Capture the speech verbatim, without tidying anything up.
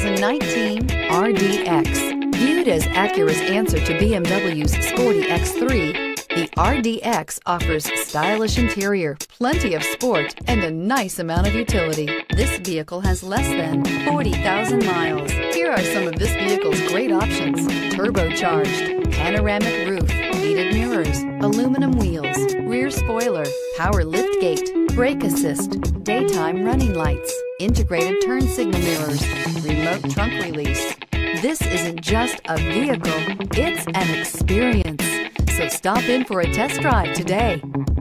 thousand nineteen R D X. Viewed as Acura's answer to B M W's sporty X three, the R D X offers stylish interior, plenty of sport, and a nice amount of utility. This vehicle has less than forty thousand miles. Here are some of this vehicle's great options: turbocharged, panoramic roof, heated mirrors, aluminum wheels, rear spoiler, power liftgate, brake assist, daytime running lights, integrated turn signal mirrors, remote trunk release. This isn't just a vehicle, it's an experience. So stop in for a test drive today.